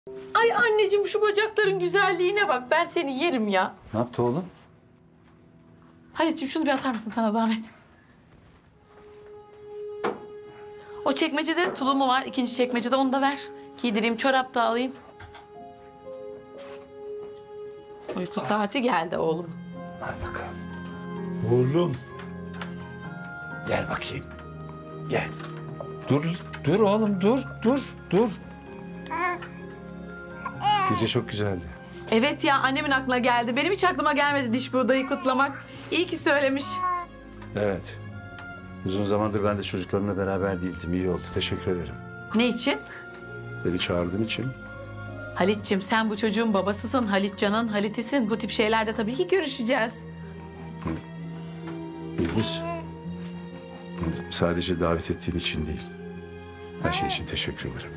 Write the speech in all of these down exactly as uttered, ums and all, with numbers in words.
Ay anneciğim şu bacakların güzelliğine bak. Ben seni yerim ya. Ne yaptı oğlum? Halit'ciğim şunu bir atar mısın sana zahmet? O çekmecede tulumu var. İkinci çekmecede onu da ver. Giydireyim, çorap da alayım. Uyku saati geldi oğlum. Hadi bakalım. Oğlum. Gel bakayım. Gel. Dur, dur oğlum, dur, dur, dur. Gece çok güzeldi. Evet ya, annemin aklına geldi. Benim hiç aklıma gelmedi diş buğdayı kutlamak. İyi ki söylemiş. Evet. Uzun zamandır ben de çocuklarımla beraber değildim. İyi oldu. Teşekkür ederim. Ne için? Beni çağırdığın için. Halit'ciğim sen bu çocuğun babasısın. Halitcan'ın Halit'isin. Bu tip şeylerde tabii ki görüşeceğiz. Yıldız. Sadece davet ettiğin için değil. Her şey için teşekkür ederim.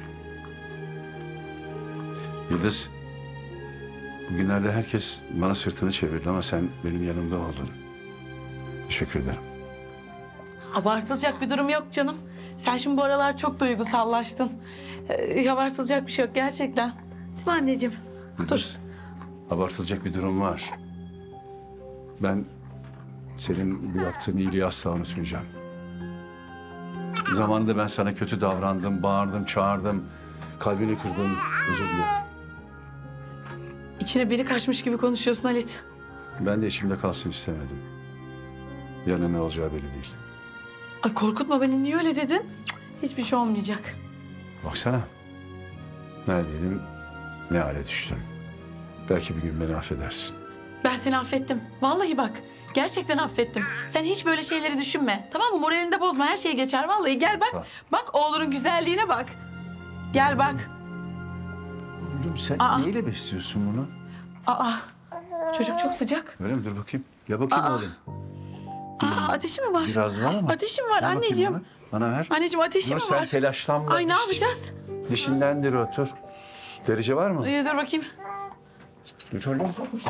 Yıldız. Bugünlerde herkes bana sırtını çevirdi ama sen benim yanımda oldun. Teşekkür ederim. Abartılacak bir durum yok canım. Sen şimdi bu aralar çok duygusallaştın. Ee, abartılacak bir şey yok gerçekten. Değil mi anneciğim? Yıldız, abartılacak bir durum var. Ben senin bu yaptığın iyiliği asla unutmayacağım. Zamanında ben sana kötü davrandım, bağırdım, çağırdım. Kalbini kırdım, özür dilerim. İçine biri kaçmış gibi konuşuyorsun Halit. Ben de içimde kalsın istemedim. Yarın ne olacağı belli değil. Ay korkutma beni. Niye öyle dedin? Cık, hiçbir şey olmayacak. Baksana. Neredeydim, ne hale düştüm. Belki bir gün beni affedersin. Ben seni affettim. Vallahi bak. Gerçekten affettim. Sen hiç böyle şeyleri düşünme. Tamam mı? Moralini de bozma. Her şey geçer vallahi. Gel Sağ ol. bak. Bak oğlunun güzelliğine bak. Gel bak. Oğlum sen Aa. neyle besliyorsun bunu? Aa. Çocuk çok sıcak. Öyle mi? Dur bakayım. Ya bakayım Aa. oğlum. Aa ateşi mi var? Biraz var ama. Ateşim var Ver bakayım anneciğim. Bana. Bana ver. Anneciğim ateşi Dur mi sen var? telaşlanma. Ay ne yapacağız? Dişindendir otur. Derece var mı? Ee, dur bakayım. Dur oğlum.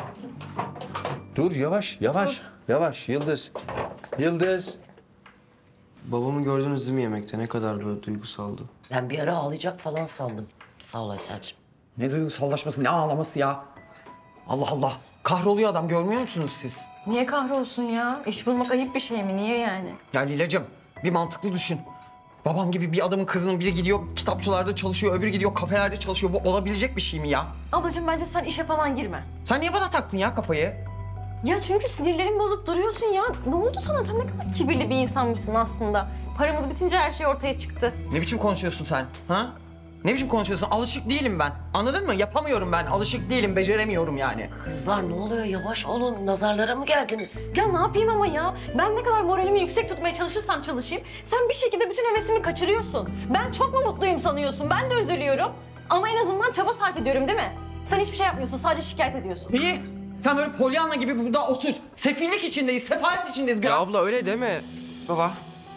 Dur yavaş yavaş. Yavaş Yıldız. Yıldız. Babamı gördünüz değil mi yemekte? Ne kadar böyle duygusaldı. Ben bir ara ağlayacak falan sandım. Sağ ol Aysel'cim. Ne duygusallaşması, ne ağlaması ya? Allah Allah. Kahroluyor adam, görmüyor musunuz siz? Niye kahrolsun ya? İş bulmak ayıp bir şey mi? Niye yani? Ya Lilacığım, bir mantıklı düşün. Baban gibi bir adamın kızının biri gidiyor kitapçılarda çalışıyor, öbürü gidiyor kafelerde çalışıyor. Bu olabilecek bir şey mi ya? Ablacığım bence sen işe falan girme. Sen niye bana taktın ya kafayı? Ya çünkü sinirlerin bozup duruyorsun ya. Ne oldu sana? Sen ne kadar kibirli bir insanmışsın aslında. Paramız bitince her şey ortaya çıktı. Ne biçim konuşuyorsun sen? Ha? Ne biçim konuşuyorsun? Alışık değilim ben. Anladın mı? Yapamıyorum ben. Alışık değilim, beceremiyorum yani. Kızlar ne oluyor? Yavaş olun. Nazarlara mı geldiniz? Ya ne yapayım ama ya? Ben ne kadar moralimi yüksek tutmaya çalışırsam çalışayım, sen bir şekilde bütün hevesimi kaçırıyorsun. Ben çok mu mutluyum sanıyorsun? Ben de üzülüyorum. Ama en azından çaba sarf ediyorum değil mi? Sen hiçbir şey yapmıyorsun, sadece şikayet ediyorsun. İyi. Sen böyle Pollyanna gibi burada otur. Sefillik içindeyiz, sefalet içindeyiz. Ya abla öyle deme. Baba.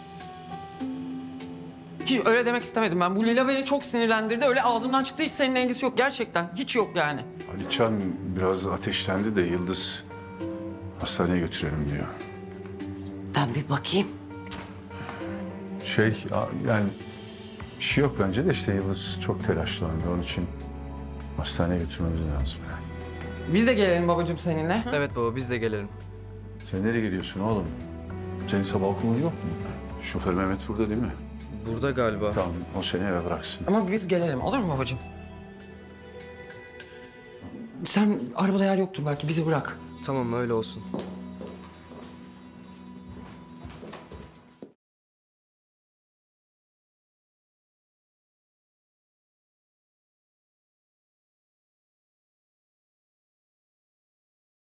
Hiç öyle demek istemedim ben. Bu Lila beni çok sinirlendirdi. Öyle ağzımdan çıktı, hiç seninle ilgisi yok gerçekten. Hiç yok yani. Halitcan biraz ateşlendi de Yıldız hastaneye götürelim diyor. Ben bir bakayım. Şey a- yani bir şey yok bence de işte Yıldız çok telaşlandı. Onun için hastaneye götürmemiz lazım yani. Biz de gelelim babacığım seninle. Evet baba biz de gelelim. Sen nereye gidiyorsun oğlum? Senin sabah okulun yok mu? Şoför Mehmet burada değil mi? Burada galiba. Tamam o seni eve bıraksın. Ama biz gelelim, olur mu babacığım? Sen arabada yer yoktur belki, bizi bırak. Tamam öyle olsun.